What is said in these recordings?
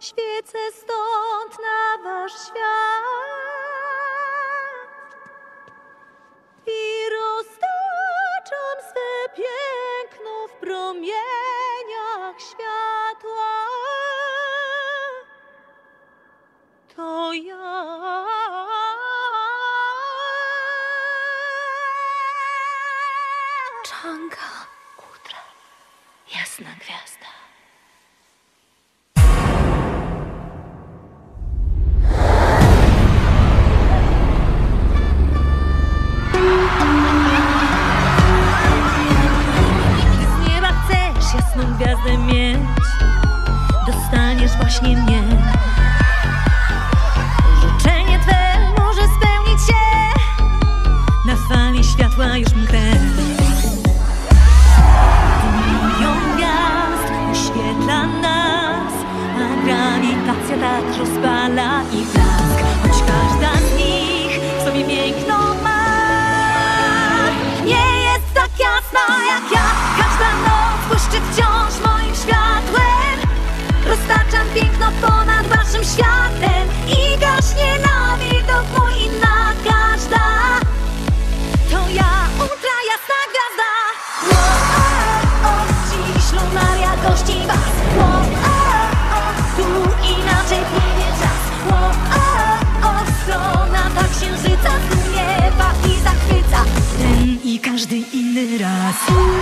Świecę stąd na wasz świat i roztaczam swe piękno w promieniach światła. To ja. Czanga, Ultra, jasna gwiazda. Gdy z nieba chcesz jasną gwiazdę mieć, dostaniesz właśnie mnie. Życzenie twe może spełnić się na fali światła już mgłę. Milion gwiazd oświetla nas, a grawitacja tak rozpala ich blask. Choć każda z nich w sobie piękno ma, nie jest tak jasna jak ja. Każda noc błyszczy wciąż moim światłem. Roztaczam piękno ponad waszym światem i gaśnie na widok mój inna każda. To ja, ultra jasna gwiazda. Dziś lunaria gości was. Tu inaczej płynie czas. Strona ta księżyca zdumiewa i zachwyca. Ten i każdy inny raz.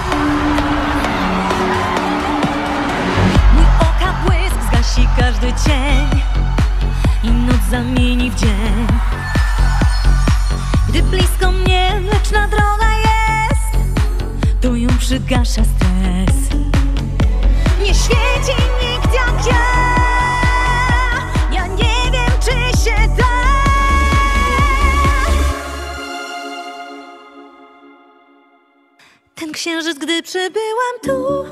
Mój oka błysk zgasi każdy cień i noc zamieni w dzień. Gdy blisko mnie mleczna droga jest, to ją przygasza stres. Nie świeci nikt jak ja. Ja nie wiem, czy się da. Ten księżyc, gdy przybyłam tu,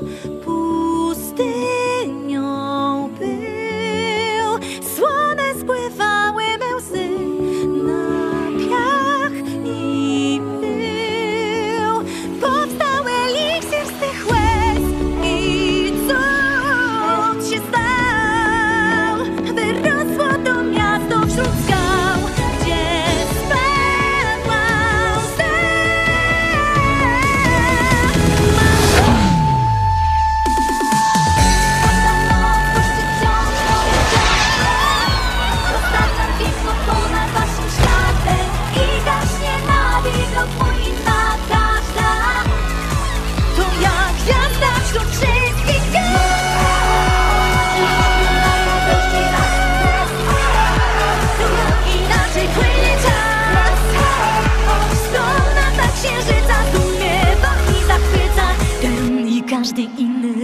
pustynią był. Słone spływały me łzy na piach i pył. Powstały eliksir z tych łez i cud się stał. Wyrosło to miasto wśród skał, gdzie spadła łza. Roztaczam piękno ponad waszym światem i gaśnie na widok mój inna każda. To ja, gwiazda wśród wszystkich gwiazd. Tu inaczej płynie czas. Strona ta księżyca zdumiewa i zachwyca. Ten i każdy inny